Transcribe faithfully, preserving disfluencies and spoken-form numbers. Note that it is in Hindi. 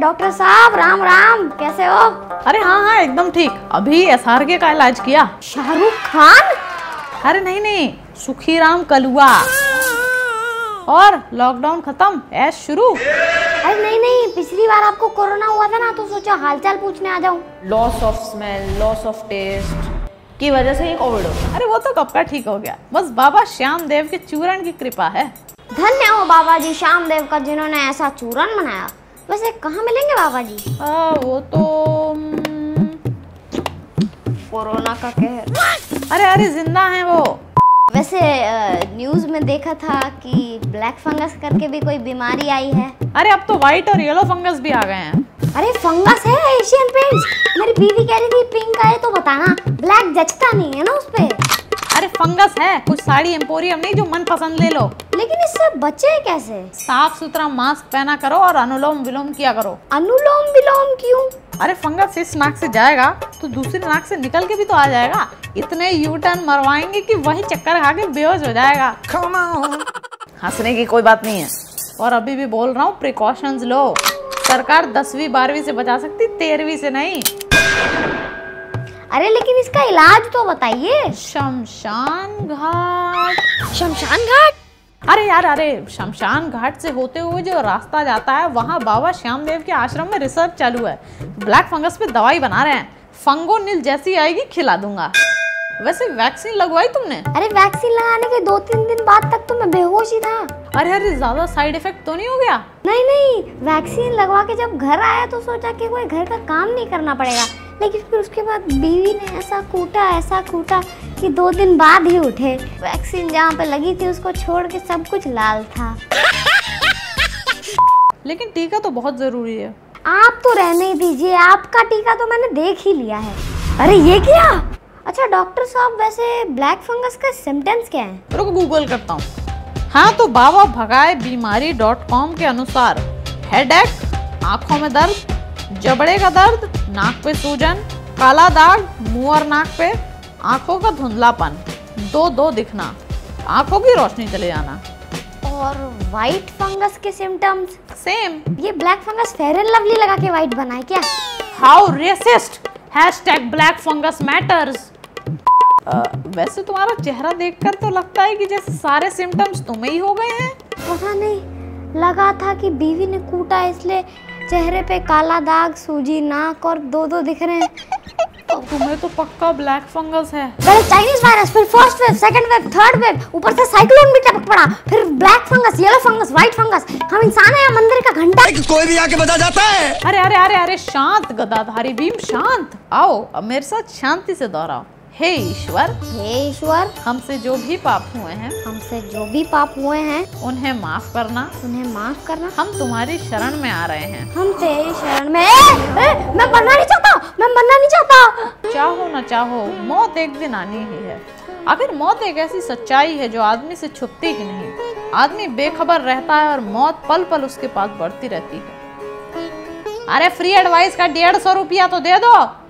डॉक्टर साहब राम राम, कैसे हो? अरे हाँ हाँ एकदम ठीक। अभी एस आर के का इलाज किया। शाहरुख खान? अरे नहीं नहीं, सुखीराम कलुआ। और लॉकडाउन खत्म, ऐश शुरू। अरे नहीं नहीं, पिछली बार आपको कोरोना हुआ था ना, तो सोचा हालचाल पूछने आ जाऊं। Loss of smell, loss of taste की वजह से ही कोविड हो। अरे वो तो कब का ठीक हो गया, बस बाबा श्याम देव के चूरण की कृपा है। धन्य हो बाबा जी श्याम देव का, जिन्होंने ऐसा चूरन बनाया। वैसे कहाँ मिलेंगे बाबा जी? आ, वो तो कोरोना का कहर। अरे अरे जिंदा है वो। वैसे न्यूज में देखा था कि ब्लैक फंगस करके भी कोई बीमारी आई है। अरे अब तो व्हाइट और येलो फंगस भी आ गए हैं। अरे फंगस है एशियन पेंट्स। मेरी बीवी कह रही थी पिंक आए तो बताना, ब्लैक जचता नहीं है ना उस पे। अरे फंगस है, कुछ साड़ी एम्पोरियम नहीं जो मन पसंद ले लो। लेकिन इससे बचे कैसे? साफ सुथरा मास्क पहना करो और अनुलोम विलोम किया करो। अनुलोम विलोम क्यों? अरे फंगस इस नाक से जाएगा तो दूसरी नाक से निकल के भी तो आ जाएगा। इतने यू टर्न मरवाएंगे कि वही चक्कर खा के बेहोश हो जाएगा। हंसने की कोई बात नहीं है। और अभी भी बोल रहा हूँ, प्रिकॉशंस लो। सरकार दसवीं बारहवीं से बचा सकती, तेरहवीं से नहीं। अरे लेकिन इसका इलाज तो बताइए। शमशान घाट। शमशान घाट? अरे यार, अरे शमशान घाट से होते हुए जो रास्ता जाता है, वहाँ बाबा श्याम देव के आश्रम में रिसर्च चालू है। ब्लैक फंगस पे दवाई बना रहे हैं। फंगोनिल जैसी आएगी, खिला दूंगा। वैसे वैक्सीन लगवाई तुमने? अरे वैक्सीन लगाने के दो तीन दिन बाद तक तो मैं बेहोश ही था। अरे अरे ज्यादा साइड इफेक्ट तो नहीं हो गया? नहीं नहीं, वैक्सीन लगवा के जब घर आया तो सोचा कि कोई घर का काम नहीं करना पड़ेगा, लेकिन फिर उसके बाद बीवी ने ऐसा कूटा ऐसा कूटा कि दो दिन बाद ही उठे। वैक्सीन जहाँ पे लगी थी उसको छोड़ के सब कुछ लाल था। लेकिन टीका तो बहुत जरूरी है। आप तो रहने ही दीजिए, आपका टीका तो मैंने देख ही लिया है। अरे ये क्या? अच्छा डॉक्टर साहब, वैसे ब्लैक फंगस का सिम्टम्स क्या है? रुको गूगल करता हूँ। हाँ तो बाबा भगाए बीमारी डॉट कॉम के अनुसार हेडेक, आंखों में दर्द, जबड़े का दर्द, नाक पे सूजन, काला दाग मुंह और नाक पे, आंखों का धुंधलापन, दो दो दिखना, आंखों की रोशनी चले जाना। और व्हाइट फंगस के सिम्टम्स? सेम। ये black fungus fair and lovely लगा के व्हाइट बना है क्या? How racist, hashtag black fungus matters. वैसे तुम्हारा चेहरा देखकर तो लगता है कि जैसे सारे सिम्टम्स तुम्हें ही हो गए हैं। पता नहीं, लगा था कि बीवी ने कूटा इसलिए चेहरे पे काला दाग, सूजी, नाक और दो दो दिख रहे हैं। तो तुम्हें तो पक्का ब्लैक फंगस है। पहले चाइनीज वायरस, फिर first wave, second wave, third wave, ऊपर से साइक्लोन भी टपक पड़ा, फिर black fungus, yellow fungus, white fungus. हम इंसान है या मंदिर का घंटा? कोई भी आके बजा जाता है। अरे अरे अरे अरे शांत गदाधारी भीम, शांत। आओ अब मेरे साथ शांति से दोहराओ। हे ईश्वर, हे ईश्वर, हमसे जो भी पाप हुए हैं, हमसे जो भी पाप हुए हैं, उन्हें माफ करना, उन्हें माफ करना। हम तुम्हारी शरण में आ रहे हैं। हम तेरी शरण में। ए, ए, मैं मरना नहीं चाहता, मैं मरना नहीं चाहता। चाहो न चाहो, मौत एक दिन आनी ही है। आखिर मौत एक ऐसी सच्चाई है जो आदमी से छुपती ही नहीं। आदमी बेखबर रहता है और मौत पल पल उसके पास बढ़ती रहती है। अरे फ्री एडवाइस का डेढ़ सौ रुपया तो दे दो।